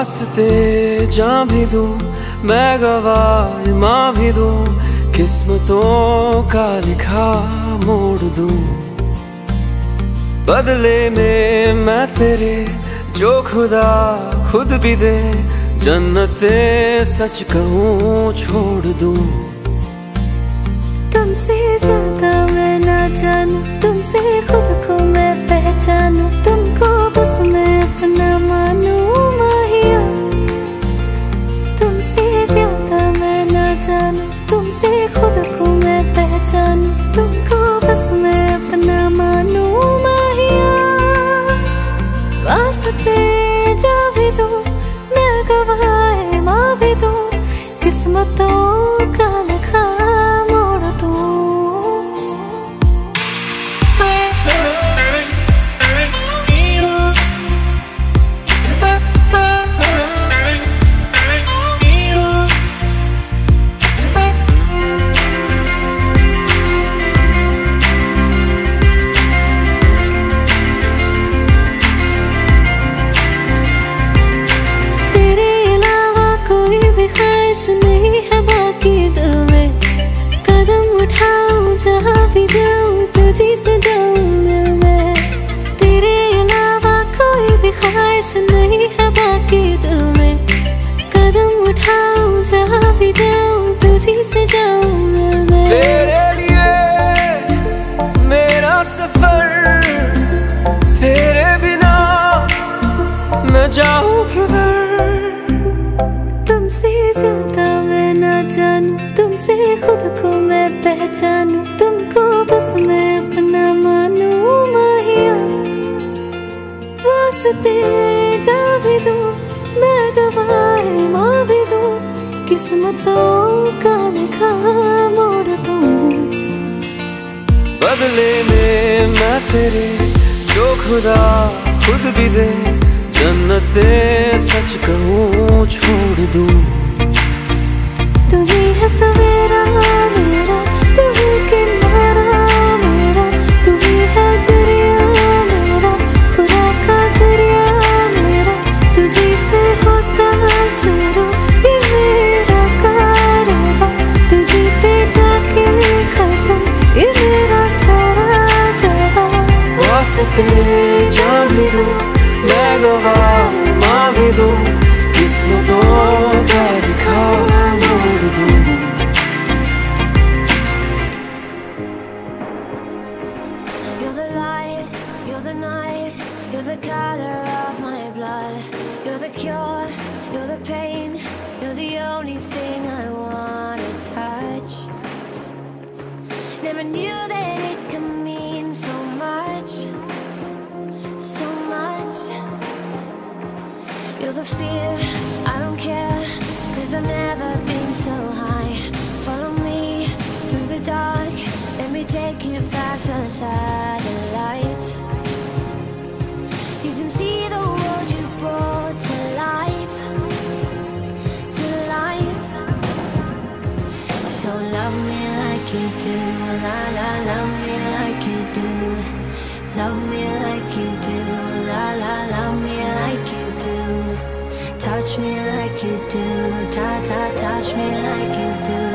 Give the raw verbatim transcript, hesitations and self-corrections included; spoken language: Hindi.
वास्ते जान भी दूं, मैं गवाह माँ भी दूं, किस्मतों का लिखा मोड़ दूं। बदले में मैं तेरे जो खुदा खुद भी दे, जन्नते सच कहूँ छोड़ दूं। तुमसे ज्यादा मैं ना जानूं, तुमसे खुद को मैं पहचानूं, तुमको बस मैं अपना मानूं माहिया। तुमसे ज्यादा मैं ना जानूं, तुमसे खुद को मैं पहचानूं, तुमको बस मैं अपना मानूं माहिया। वास्ते जा भी दूं, मैं गवाह माँ भी दूं, किस्मतों का लिखा मोड़ दूं। नहीं है बाकी दिल में, कदम उठाऊं जहाँ भी जाऊं तुझी से जाऊं मिल मैं। तेरे अलावा कोई भी ख्वाहिश नहीं है बाकी दिल में, कदम उठाऊं जहाँ भी जाऊं तुझी से जाऊं मिल मैं। तेरे लिए मेरा सफर, तेरे बिना मैं जाऊं किधर। तुमसे ज्यादा मैं ना जानूं, तुमसे खुद को मैं पहचानूं, तुमको बस मैं अपना मानूं माहिया। वास्ते जा भी दूं, मैं गवाह माँ भी दूं, किस्मतों का लिखा मोड़ दूं। बदले में मैं तेरे जो खुदा खुद भी दे, जन्नते सच कहूँ छोड़ दूं। तू ही है सवेरा मेरा, तू ही किनारा मेरा, तू ही है दरिया मेरा, खुदा का जरिया मेरा। तुझी से होता शुरू ये मेरा कारवां, तुझी पे जाके खत्म ये मेरा सारा जहां। वास्ते जान भी दूं, मैं गवाह माँ भी दूं, किस्मतों का लिखा मोड़ दूं। You're the light, you're the night, you're the color of my blood. You're the cure, you're the pain, you're the only thing I wanna touch. Never knew that it could mean so much, so much. You're the fear, I don't care, cause I've never been so high. Follow me through the dark, let me take you past the satellites. You can see the world you brought to life, to life. So love me like you do, la la, love me like you do. Love me like you do, la la, love me like you do. Touch me like you do, ta ta, touch me like you do.